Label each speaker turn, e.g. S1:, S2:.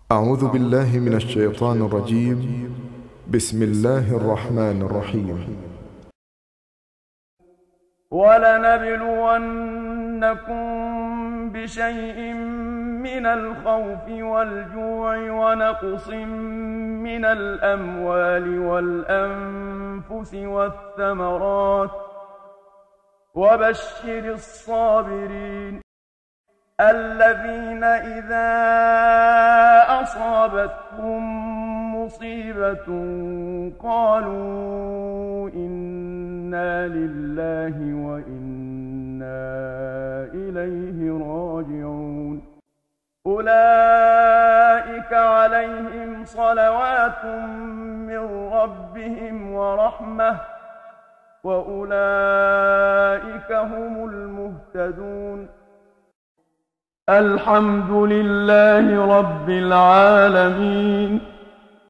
S1: أعوذ بالله من الشيطان الرجيم. بسم الله الرحمن الرحيم.
S2: ولنبلونكم بشيء من الخوف والجوع ونقص من الأموال والأنفس والثمرات وبشر الصابرين الذين إذا أصابتهم مصيبة قالوا إنا لله وإنا إليه راجعون أولئك عليهم صلوات من ربهم ورحمة وأولئك هم المهتدون الحمد لله رب العالمين